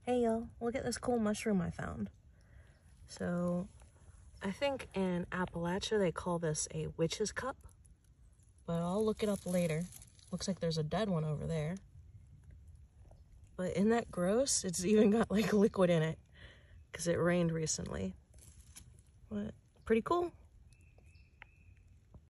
Hey y'all, look at this cool mushroom I found. So I think in Appalachia they call this a witch's cup, but I'll look it up later. Looks like there's a dead one over there. But isn't that gross? It's even got like liquid in it because it rained recently. But pretty cool.